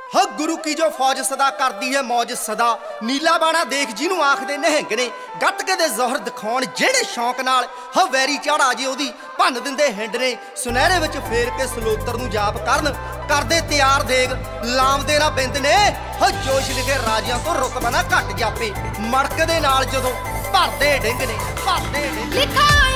हाँ गुरु की जो फौज सदा करती है मौज सदा नीला बाणा देख जिन्हों आखदे निहंग ने गटके दे जोहर दिखाउण जेड़े शौक नाल हाँ वैरी झाड़ा जे ओदी भन्न दिंदे हिंड ने सुनहरे विच फेर के सलोतर नूं जाप करन करदे तैयार देग लामदे ना बिंद ने हाँ जोश लिखे राजियां तो रुतबा ना घट जापे मड़क दे नाल जदों भरदे डिंग ने भरदे डिंग।